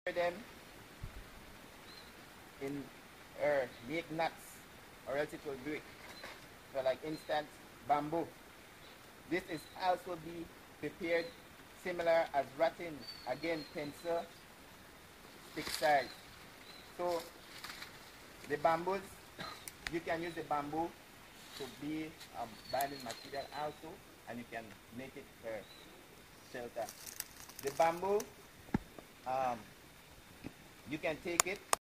them in make knots, or else it will break. So like instance, bamboo. This is also be prepared similar as rattan, again pencil, stick size. So the bamboos, you can use the bamboo to be binding material also, and you can make it for shelter. The bamboo, you can take it